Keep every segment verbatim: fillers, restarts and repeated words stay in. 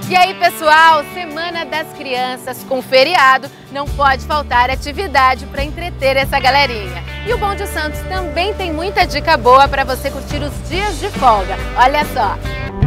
E aí, pessoal, Semana das Crianças com feriado, não pode faltar atividade para entreter essa galerinha. E o Bom de Santos também tem muita dica boa para você curtir os dias de folga. Olha só!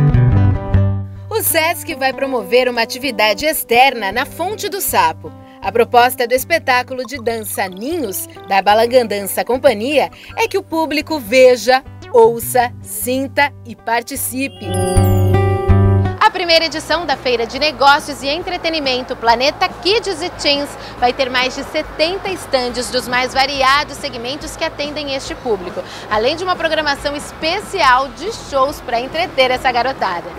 O Sesc vai promover uma atividade externa na Fonte do Sapo. A proposta do espetáculo de dança Ninhos, da Balangandança Companhia, é que o público veja, ouça, sinta e participe. A primeira edição da Feira de Negócios e Entretenimento Planeta Kids e Teens vai ter mais de setenta estandes dos mais variados segmentos que atendem este público, além de uma programação especial de shows para entreter essa garotada.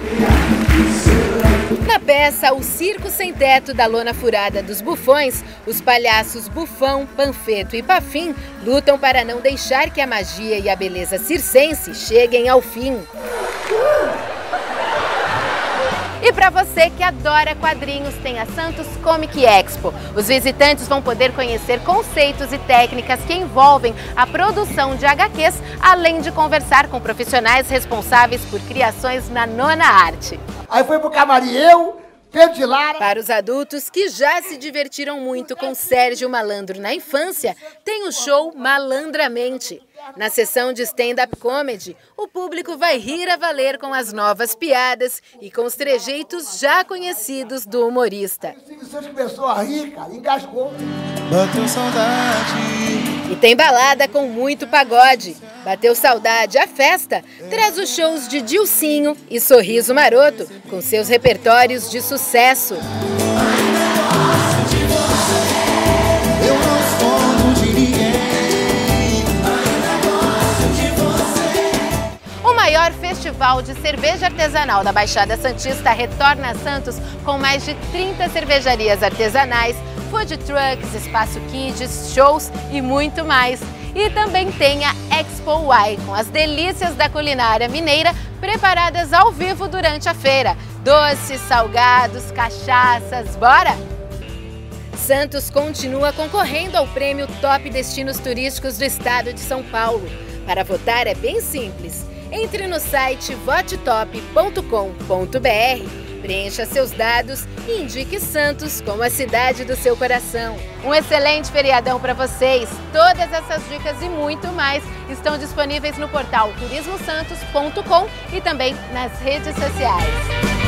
Na peça O Circo Sem Teto da Lona Furada dos Bufões, os palhaços Bufão, Panfeto e Pafim lutam para não deixar que a magia e a beleza circense cheguem ao fim. E para você que adora quadrinhos, tem a Santos Comic Expo. Os visitantes vão poder conhecer conceitos e técnicas que envolvem a produção de agá quês, além de conversar com profissionais responsáveis por criações na nona arte. Aí foi pro camarim eu, Pedro de Lara. Para os adultos que já se divertiram muito com Sérgio Malandro na infância, tem o show Malandramente. Na sessão de stand-up comedy, o público vai rir a valer com as novas piadas e com os trejeitos já conhecidos do humorista. O Silvio Santos começou a rir, cara, engasgou. Bateu saudade. E tem balada com muito pagode. Bateu saudade, a festa traz os shows de Dilcinho e Sorriso Maroto, com seus repertórios de sucesso. O maior festival de cerveja artesanal da Baixada Santista retorna a Santos com mais de trinta cervejarias artesanais, food trucks, espaço kids, shows e muito mais. E também tem a Expo Y, com as delícias da culinária mineira preparadas ao vivo durante a feira. Doces, salgados, cachaças, bora? Santos continua concorrendo ao prêmio Top Destinos Turísticos do Estado de São Paulo. Para votar é bem simples. Entre no site vote top ponto com ponto br, preencha seus dados e indique Santos como a cidade do seu coração. Um excelente feriadão para vocês! Todas essas dicas e muito mais estão disponíveis no portal turismo santos ponto com e também nas redes sociais.